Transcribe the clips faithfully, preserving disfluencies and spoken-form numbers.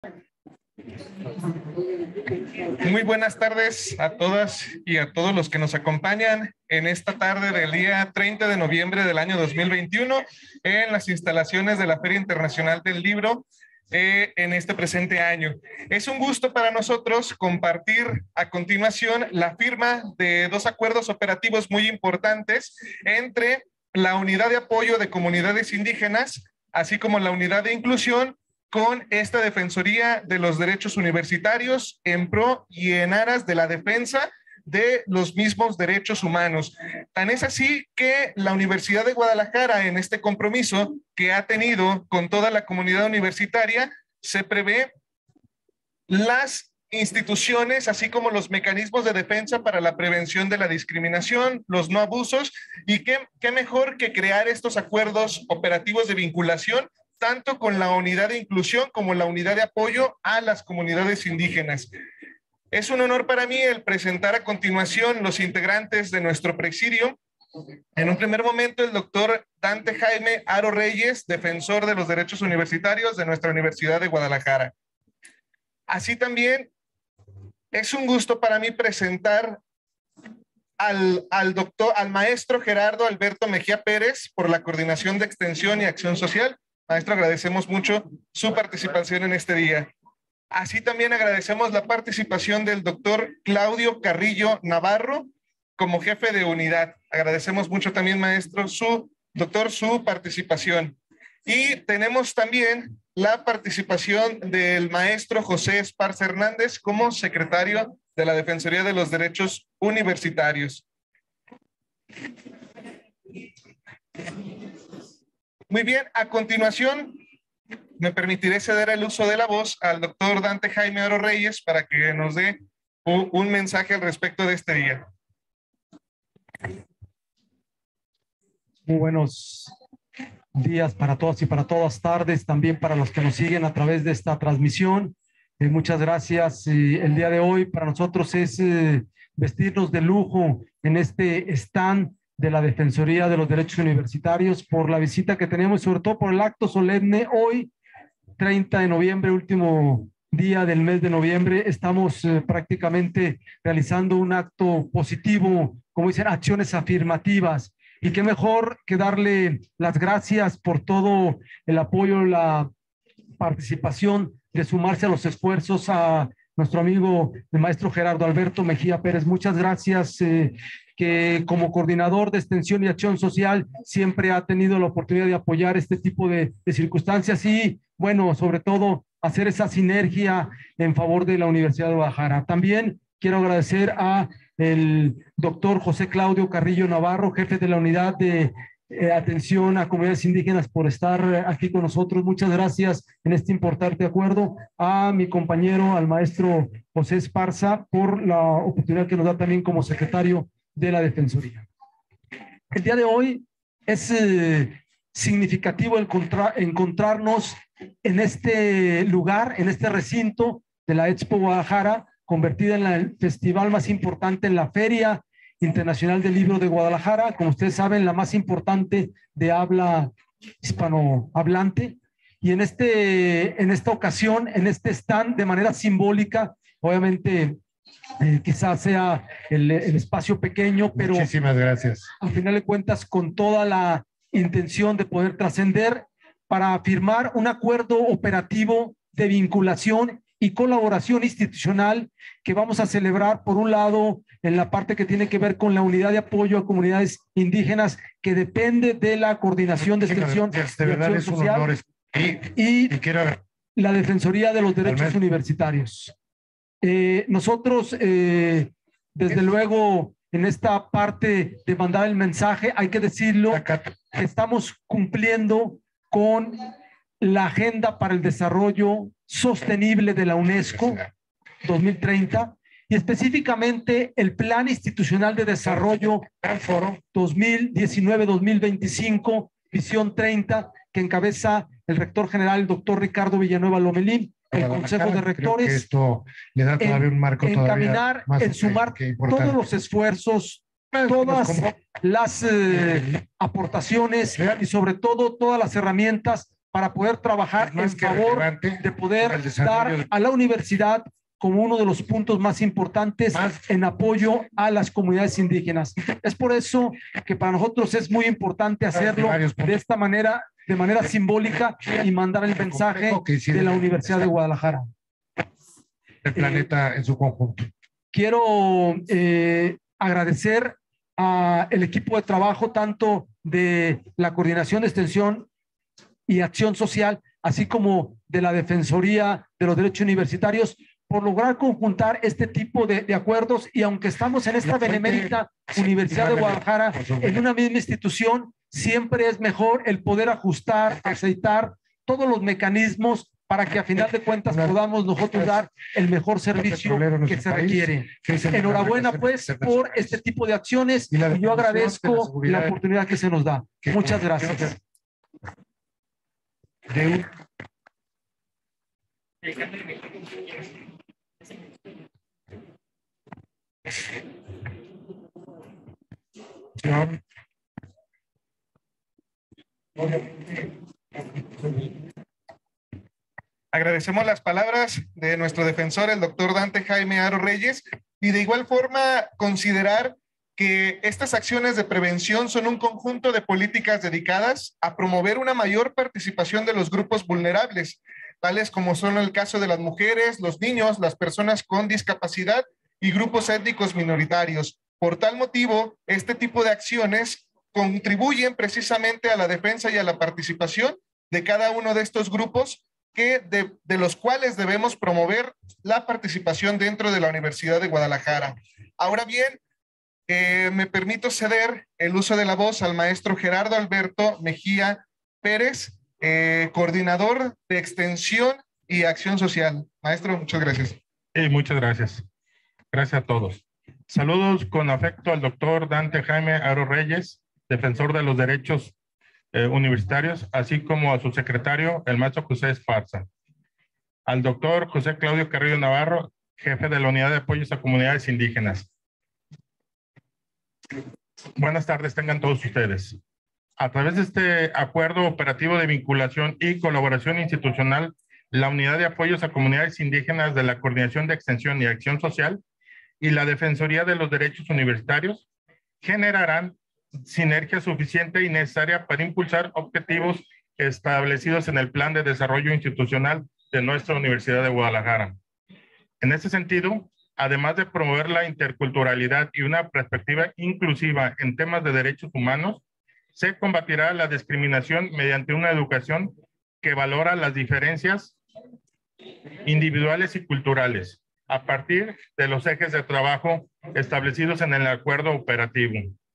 Muy buenas tardes a todas y a todos los que nos acompañan en esta tarde del día treinta de noviembre del año dos mil veintiuno en las instalaciones de la Feria Internacional del Libro eh, en este presente año. Es un gusto para nosotros compartir a continuación la firma de dos acuerdos operativos muy importantes entre la Unidad de Apoyo de Comunidades Indígenas, así como la Unidad de Inclusión, con esta Defensoría de los Derechos Universitarios en pro y en aras de la defensa de los mismos derechos humanos. Tan es así que la Universidad de Guadalajara, en este compromiso que ha tenido con toda la comunidad universitaria, se prevé las instituciones, así como los mecanismos de defensa para la prevención de la discriminación, los no abusos, y qué, qué mejor que crear estos acuerdos operativos de vinculación tanto con la unidad de inclusión como la unidad de apoyo a las comunidades indígenas. Es un honor para mí el presentar a continuación los integrantes de nuestro presidio. En un primer momento, el doctor Dante Jaime Haro Reyes, defensor de los derechos universitarios de nuestra Universidad de Guadalajara. Así también, es un gusto para mí presentar al, al, doctor, al maestro Gerardo Alberto Mejía Pérez por la Coordinación de Extensión y Acción Social. Maestro, agradecemos mucho su participación en este día. Así también agradecemos la participación del doctor Claudio Carrillo Navarro como jefe de unidad. Agradecemos mucho también, maestro, su doctor, su participación. Y tenemos también la participación del maestro José Esparza Hernández como secretario de la Defensoría de los Derechos Universitarios. Muy bien, a continuación me permitiré ceder el uso de la voz al doctor Dante Jaime Haro Reyes para que nos dé un, un mensaje al respecto de este día. Muy buenos días para todos y para todas, tardes también para los que nos siguen a través de esta transmisión. Eh, muchas gracias. Eh, el día de hoy para nosotros es eh, vestirnos de lujo en este stand de la Defensoría de los Derechos Universitarios por la visita que tenemos y sobre todo por el acto solemne hoy, treinta de noviembre, último día del mes de noviembre. Estamos eh, prácticamente realizando un acto positivo, como dicen, acciones afirmativas. Y qué mejor que darle las gracias por todo el apoyo, la participación de sumarse a los esfuerzos a nuestro amigo el maestro Gerardo Alberto Mejía Pérez. Muchas gracias, eh, que como coordinador de extensión y acción social siempre ha tenido la oportunidad de apoyar este tipo de, de circunstancias y, bueno, sobre todo hacer esa sinergia en favor de la Universidad de Guadalajara. También quiero agradecer a el doctor José Claudio Carrillo Navarro, jefe de la unidad de eh, atención a comunidades indígenas, por estar aquí con nosotros. Muchas gracias en este importante acuerdo. A mi compañero, al maestro José Esparza, por la oportunidad que nos da también como secretario de la Defensoría. El día de hoy es eh, significativo encontrar, encontrarnos en este lugar, en este recinto de la Expo Guadalajara, convertida en la, el festival más importante, en la Feria Internacional del Libro de Guadalajara, como ustedes saben, la más importante de habla hispanohablante. Y en, este, en esta ocasión, en este stand, de manera simbólica, obviamente, eh, quizás sea el, el espacio pequeño, pero muchísimas gracias. Al final de cuentas, con toda la intención de poder trascender para firmar un acuerdo operativo de vinculación y colaboración institucional que vamos a celebrar, por un lado, en la parte que tiene que ver con la unidad de apoyo a comunidades indígenas, que depende de la coordinación de extensión de verdad es un honor. Y, y quiero... la Defensoría de los Derechos Universitarios. Eh, nosotros, eh, desde luego, en esta parte de mandar el mensaje, hay que decirlo, que estamos cumpliendo con la Agenda para el Desarrollo Sostenible de la UNESCO dos mil treinta y específicamente el Plan Institucional de Desarrollo dos mil diecinueve a dos mil veinticinco, Visión treinta, que encabeza el rector general, el doctor Ricardo Villanueva Lomelín, el Consejo de Rectores. Que esto le da todavía en, un marco encaminar, más en sumar todos los esfuerzos, todas las eh, aportaciones y sobre todo todas las herramientas para poder trabajar en favor de poder dar a la universidad como uno de los puntos más importantes en apoyo a las comunidades indígenas. Es por eso que para nosotros es muy importante hacerlo de esta manera, de manera simbólica, y mandar el mensaje de la Universidad de Guadalajara. El planeta en su conjunto. Quiero eh, agradecer al equipo de trabajo, tanto de la Coordinación de Extensión y Acción Social, así como de la Defensoría de los Derechos Universitarios, por lograr conjuntar este tipo de, de acuerdos. Y aunque estamos en esta benemérita Universidad de Guadalajara, en una misma institución, siempre es mejor el poder ajustar, aceitar todos los mecanismos para que a final de cuentas podamos nosotros dar el mejor servicio que se requiere. Enhorabuena pues por este tipo de acciones, y yo agradezco la oportunidad que se nos da. Muchas gracias. Agradecemos las palabras de nuestro defensor, el doctor Dante Jaime Haro Reyes, y de igual forma considerar que estas acciones de prevención son un conjunto de políticas dedicadas a promover una mayor participación de los grupos vulnerables, tales como son el caso de las mujeres, los niños, las personas con discapacidad y grupos étnicos minoritarios. Por tal motivo, este tipo de acciones contribuyen precisamente a la defensa y a la participación de cada uno de estos grupos, que de, de los cuales debemos promover la participación dentro de la Universidad de Guadalajara. Ahora bien, eh, me permito ceder el uso de la voz al maestro Gerardo Alberto Mejía Pérez, eh, coordinador de Extensión y Acción Social. Maestro, muchas gracias. Sí, muchas gracias. Gracias a todos. Saludos con afecto al doctor Dante Jaime Haro Reyes, defensor de los derechos Eh, universitarios, así como a su secretario, el maestro José Esparza. Al doctor José Claudio Carrillo Navarro, jefe de la Unidad de Apoyos a Comunidades Indígenas. Buenas tardes, tengan todos ustedes. A través de este acuerdo operativo de vinculación y colaboración institucional, la Unidad de Apoyos a Comunidades Indígenas de la Coordinación de Extensión y Acción Social y la Defensoría de los Derechos Universitarios generarán sinergia suficiente y necesaria para impulsar objetivos establecidos en el Plan de Desarrollo Institucional de nuestra Universidad de Guadalajara. En este sentido, además de promover la interculturalidad y una perspectiva inclusiva en temas de derechos humanos, se combatirá la discriminación mediante una educación que valora las diferencias individuales y culturales, a partir de los ejes de trabajo establecidos en el acuerdo operativo.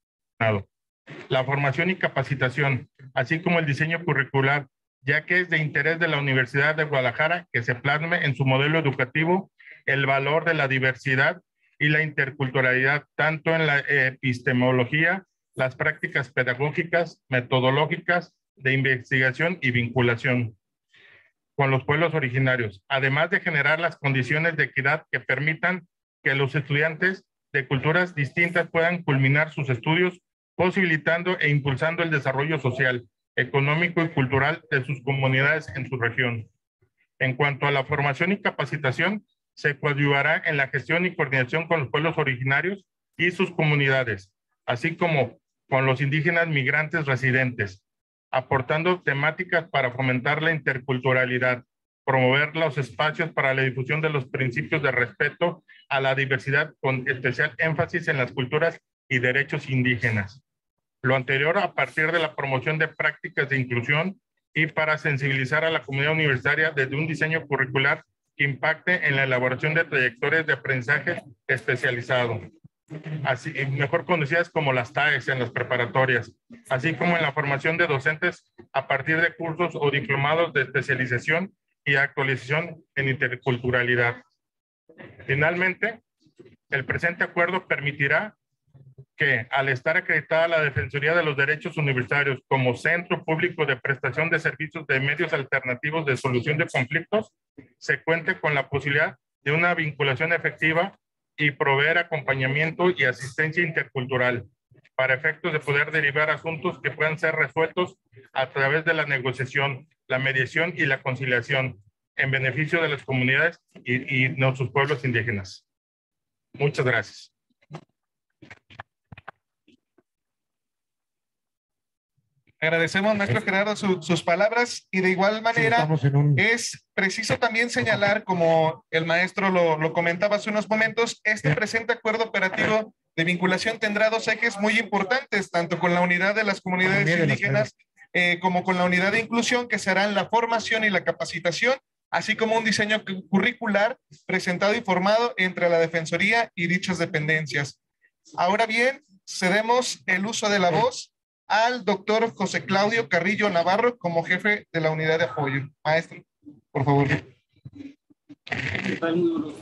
La formación y capacitación, así como el diseño curricular, ya que es de interés de la Universidad de Guadalajara que se plasme en su modelo educativo el valor de la diversidad y la interculturalidad, tanto en la epistemología, las prácticas pedagógicas, metodológicas, de investigación y vinculación con los pueblos originarios, además de generar las condiciones de equidad que permitan que los estudiantes de culturas distintas puedan culminar sus estudios, posibilitando e impulsando el desarrollo social, económico y cultural de sus comunidades en su región. En cuanto a la formación y capacitación, se coadyuvará en la gestión y coordinación con los pueblos originarios y sus comunidades, así como con los indígenas migrantes residentes, aportando temáticas para fomentar la interculturalidad, promover los espacios para la difusión de los principios de respeto a la diversidad, con especial énfasis en las culturas y derechos indígenas. Lo anterior a partir de la promoción de prácticas de inclusión y para sensibilizar a la comunidad universitaria desde un diseño curricular que impacte en la elaboración de trayectorias de aprendizaje especializado, así, mejor conocidas como las T A E S en las preparatorias, así como en la formación de docentes a partir de cursos o diplomados de especialización y actualización en interculturalidad. Finalmente, el presente acuerdo permitirá que, al estar acreditada la Defensoría de los Derechos Universitarios como centro público de prestación de servicios de medios alternativos de solución de conflictos, se cuente con la posibilidad de una vinculación efectiva y proveer acompañamiento y asistencia intercultural para efectos de poder derivar asuntos que puedan ser resueltos a través de la negociación la mediación y la conciliación en beneficio de las comunidades y, y nuestros pueblos indígenas. Muchas gracias. Agradecemos, maestro Gerardo, su, sus palabras y de igual manera Sí, un... es preciso también señalar, como el maestro lo, lo comentaba hace unos momentos, este presente acuerdo operativo de vinculación tendrá dos ejes muy importantes, tanto con la unidad de las comunidades indígenas eh, como con la unidad de inclusión, que serán la formación y la capacitación, así como un diseño curricular presentado y formado entre la Defensoría y dichas dependencias. Ahora bien, cedemos el uso de la voz al doctor José Claudio Carrillo Navarro como jefe de la unidad de apoyo. Maestro, por favor. ¿Qué tal? Muy buenos,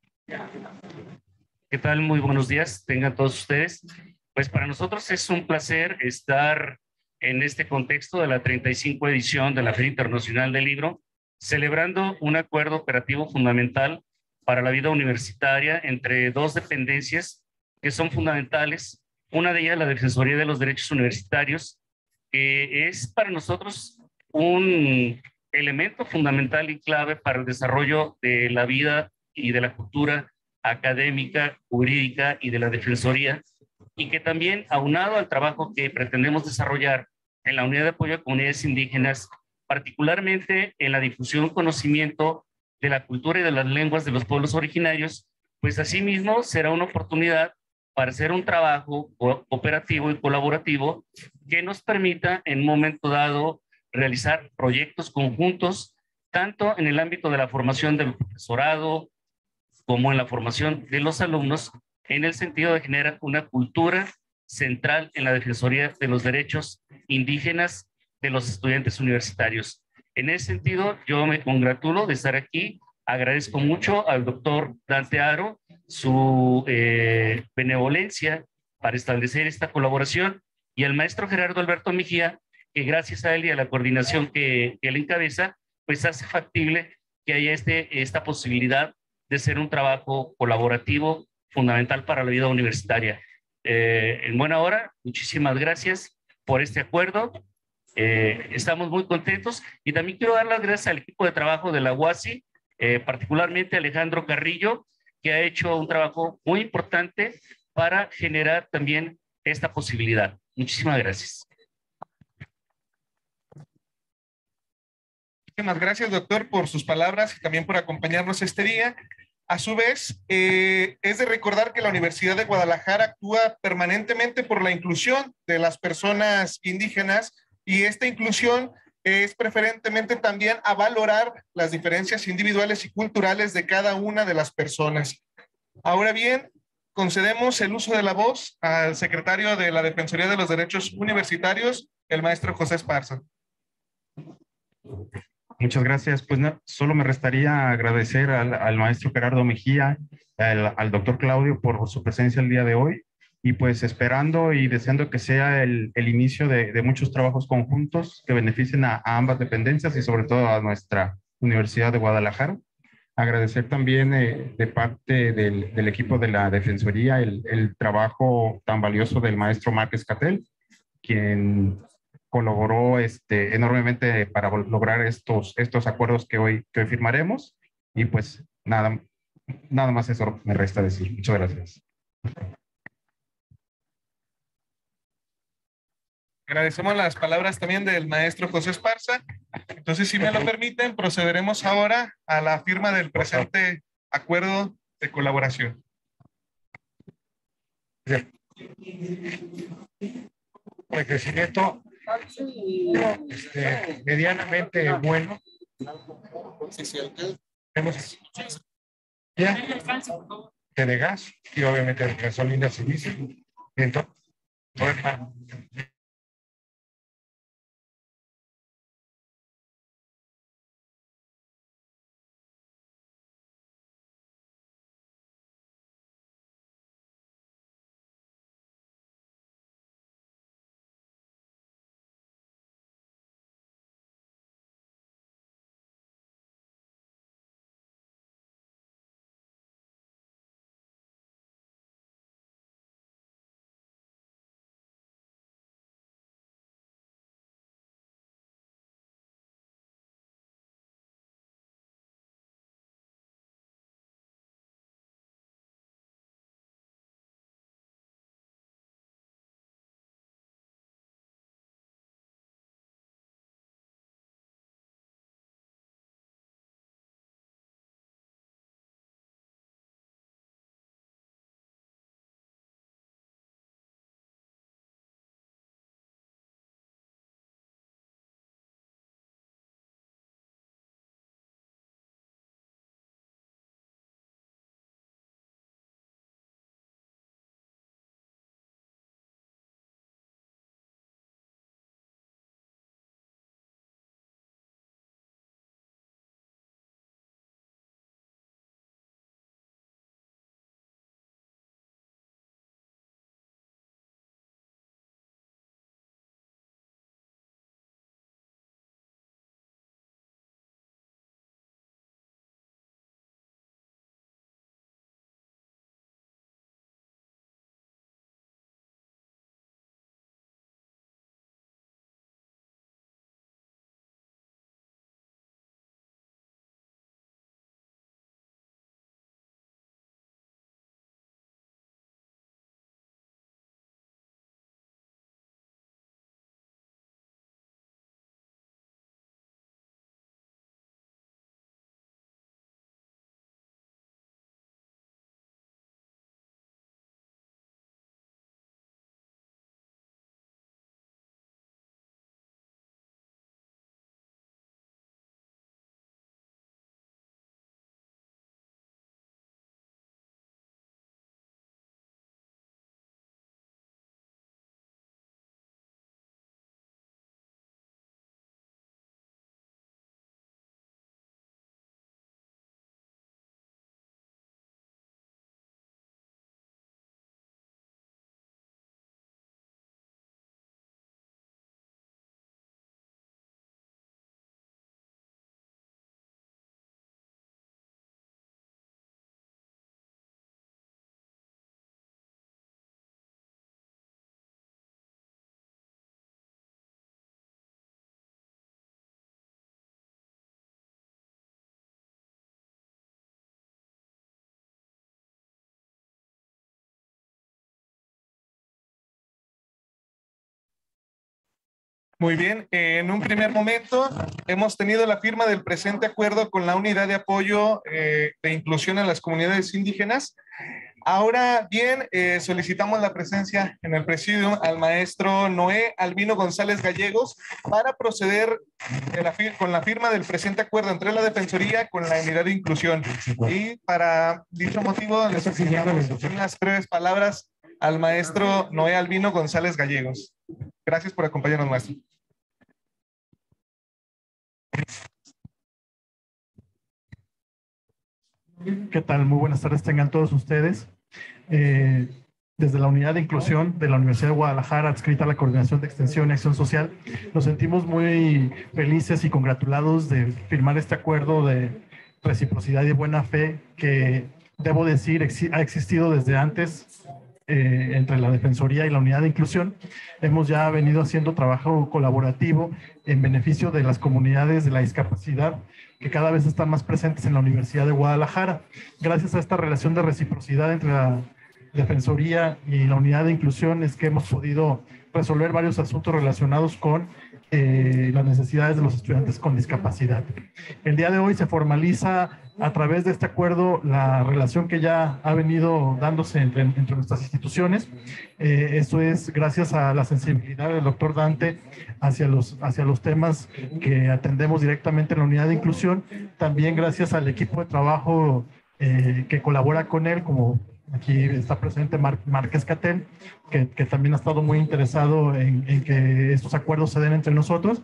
¿Qué tal? Muy buenos días, tengan todos ustedes. Pues para nosotros es un placer estar en este contexto de la treinta y cinco edición de la Feria Internacional del Libro, celebrando un acuerdo operativo fundamental para la vida universitaria entre dos dependencias que son fundamentales. Una de ellas, la Defensoría de los Derechos Universitarios, que es para nosotros un elemento fundamental y clave para el desarrollo de la vida y de la cultura académica, jurídica y de la Defensoría, y que también, aunado al trabajo que pretendemos desarrollar en la Unidad de Apoyo a Comunidades Indígenas, particularmente en la difusión, conocimiento de la cultura y de las lenguas de los pueblos originarios, pues asimismo será una oportunidad para hacer un trabajo operativo y colaborativo que nos permita en un momento dado realizar proyectos conjuntos, tanto en el ámbito de la formación del profesorado como en la formación de los alumnos, en el sentido de generar una cultura central en la Defensoría de los Derechos Indígenas de los estudiantes universitarios. En ese sentido, yo me congratulo de estar aquí. Agradezco mucho al doctor Dante Aro su eh, benevolencia para establecer esta colaboración y al maestro Gerardo Alberto Mejía, que gracias a él y a la coordinación que, que él encabeza, pues hace factible que haya este, esta posibilidad de ser un trabajo colaborativo fundamental para la vida universitaria. Eh, en buena hora, muchísimas gracias por este acuerdo. Eh, estamos muy contentos y también quiero dar las gracias al equipo de trabajo de la U A S I, eh, particularmente a Alejandro Carrillo, que ha hecho un trabajo muy importante para generar también esta posibilidad. Muchísimas gracias. Muchísimas gracias, doctor, por sus palabras y también por acompañarnos este día. A su vez, eh, es de recordar que la Universidad de Guadalajara actúa permanentemente por la inclusión de las personas indígenas y esta inclusión es preferentemente también a valorar las diferencias individuales y culturales de cada una de las personas. Ahora bien, concedemos el uso de la voz al secretario de la Defensoría de los Derechos Universitarios, el maestro José Esparza. Muchas gracias. Pues no, solo me restaría agradecer al, al maestro Gerardo Mejía, al, al doctor Claudio por su presencia el día de hoy y pues esperando y deseando que sea el, el inicio de, de muchos trabajos conjuntos que beneficien a, a ambas dependencias y sobre todo a nuestra Universidad de Guadalajara. Agradecer también eh, de parte del, del equipo de la Defensoría el, el trabajo tan valioso del maestro Márquez Catel, quien colaboró este, enormemente para lograr estos, estos acuerdos que hoy, que hoy firmaremos. Y pues nada, nada más eso me resta decir. Muchas gracias. Agradecemos las palabras también del maestro José Esparza. Entonces, si me lo permiten, procederemos ahora a la firma del presente acuerdo de colaboración. El crecimiento este, medianamente bueno. Tenemos de gas y obviamente de gasolina se dice. Entonces, Muy bien, en un primer momento hemos tenido la firma del presente acuerdo con la Unidad de Apoyo eh, de Inclusión a las Comunidades Indígenas. Ahora bien, eh, solicitamos la presencia en el presidium al maestro Noé Albino González Gallegos para proceder de la con la firma del presente acuerdo entre la Defensoría con la Unidad de Inclusión. Y para dicho motivo, les solicitamos unas breves palabras al maestro Noé Albino González Gallegos. Gracias por acompañarnos, maestro. ¿Qué tal? Muy buenas tardes tengan todos ustedes. Eh, desde la Unidad de Inclusión de la Universidad de Guadalajara, adscrita a la Coordinación de Extensión y Acción Social, nos sentimos muy felices y congratulados de firmar este acuerdo de reciprocidad y de buena fe que, debo decir, ex ha existido desde antes eh, entre la Defensoría y la Unidad de Inclusión. Hemos ya venido haciendo trabajo colaborativo en beneficio de las comunidades de la discapacidad que cada vez están más presentes en la Universidad de Guadalajara. Gracias a esta relación de reciprocidad entre la Defensoría y la Unidad de Inclusión es que hemos podido resolver varios asuntos relacionados con eh, las necesidades de los estudiantes con discapacidad. El día de hoy se formaliza a través de este acuerdo la relación que ya ha venido dándose entre, entre nuestras instituciones. Eh, esto es gracias a la sensibilidad del doctor Dante hacia los, hacia los temas que atendemos directamente en la Unidad de Inclusión, también gracias al equipo de trabajo eh, que colabora con él, como aquí está presente Mar Márquez Catel, que, que también ha estado muy interesado en, en que estos acuerdos se den entre nosotros.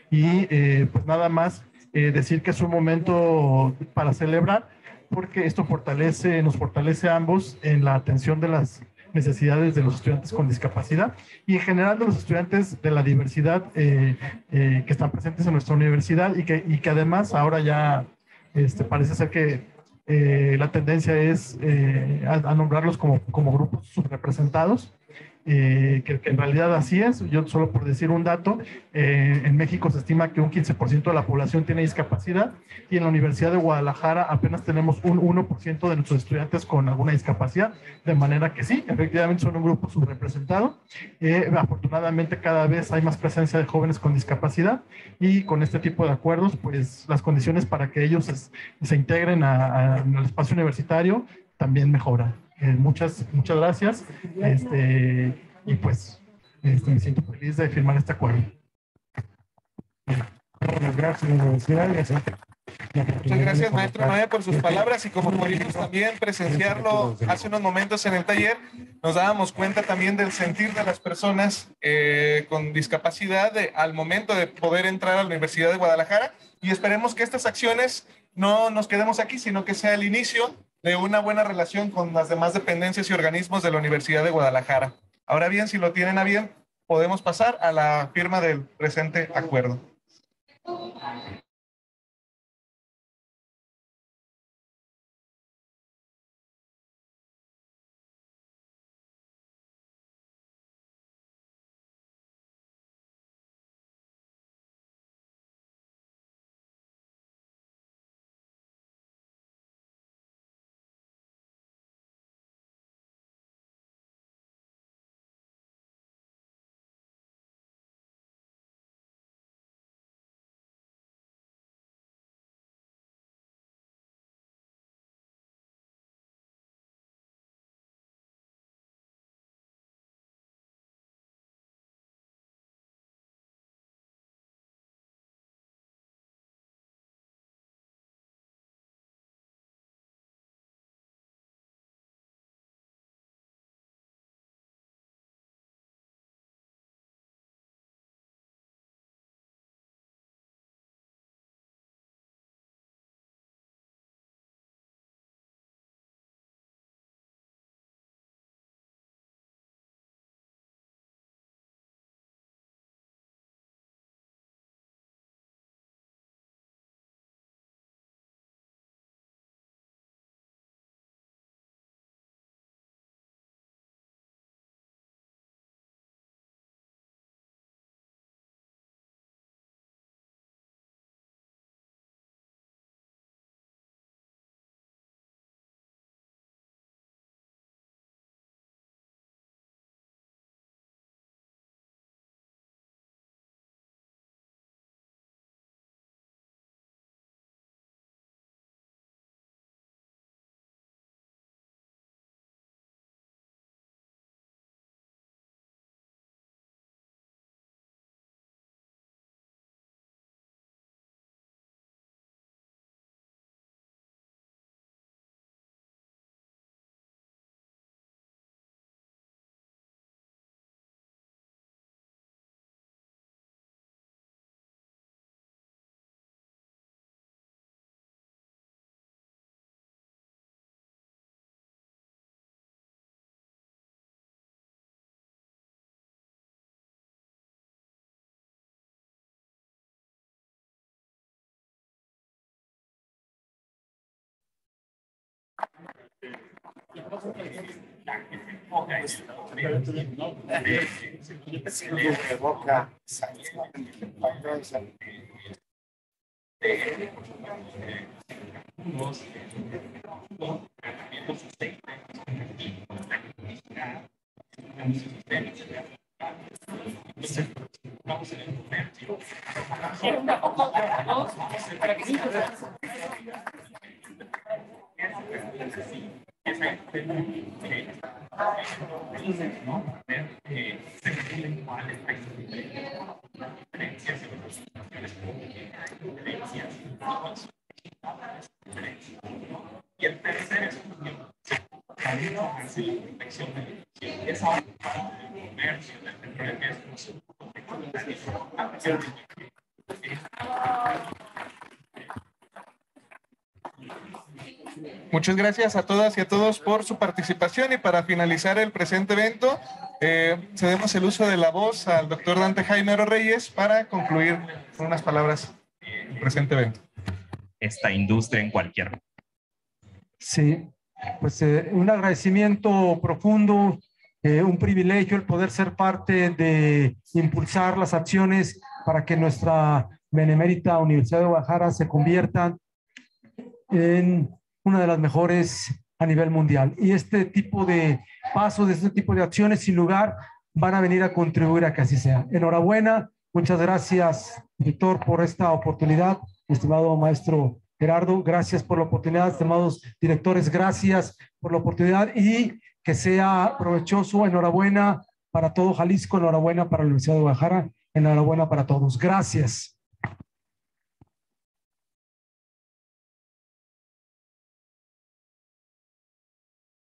Y eh, pues nada más eh, decir que es un momento para celebrar, porque esto fortalece, nos fortalece a ambos en la atención de las necesidades de los estudiantes con discapacidad y en general de los estudiantes de la diversidad eh, eh, que están presentes en nuestra universidad y que, y que además ahora ya este, parece ser que eh, la tendencia es eh, a, a nombrarlos como, como grupos subrepresentados. Eh, que, que en realidad así es. Yo solo por decir un dato, eh, en México se estima que un quince por ciento de la población tiene discapacidad y en la Universidad de Guadalajara apenas tenemos un uno por ciento de nuestros estudiantes con alguna discapacidad, de manera que sí, efectivamente son un grupo subrepresentado. Eh, afortunadamente cada vez hay más presencia de jóvenes con discapacidad y con este tipo de acuerdos, pues las condiciones para que ellos es, se integren a, a, al espacio universitario también mejoran. Eh, muchas, muchas gracias. Este, y pues este, me siento feliz de firmar este acuerdo. Muchas gracias, universidad. Muchas gracias, maestro Noé, por sus palabras, y como pudimos también presenciarlo hace unos momentos en el taller, nos dábamos cuenta también del sentir de las personas eh, con discapacidad de, al momento de poder entrar a la Universidad de Guadalajara, y esperemos que estas acciones no nos quedemos aquí, sino que sea el inicio de una buena relación con las demás dependencias y organismos de la Universidad de Guadalajara. Ahora bien, si lo tienen a bien, podemos pasar a la firma del presente acuerdo. Y el tercer estudio, también hace la protección de esa parte del comercio, del petróleo, que es Muchas gracias a todas y a todos por su participación, y para finalizar el presente evento, eh, cedemos el uso de la voz al doctor Dante Jaimero Reyes para concluir con unas palabras el presente evento. Esta industria en cualquier. Sí, pues eh, un agradecimiento profundo, eh, un privilegio el poder ser parte de impulsar las acciones para que nuestra benemérita Universidad de Guadalajara se convierta en una de las mejores a nivel mundial. Y este tipo de pasos, este tipo de acciones, sin lugar, van a venir a contribuir a que así sea. Enhorabuena, muchas gracias, Víctor, por esta oportunidad. Estimado maestro Gerardo, gracias por la oportunidad. Estimados directores, gracias por la oportunidad y que sea provechoso. Enhorabuena para todo Jalisco, enhorabuena para la Universidad de Guadalajara, enhorabuena para todos. Gracias.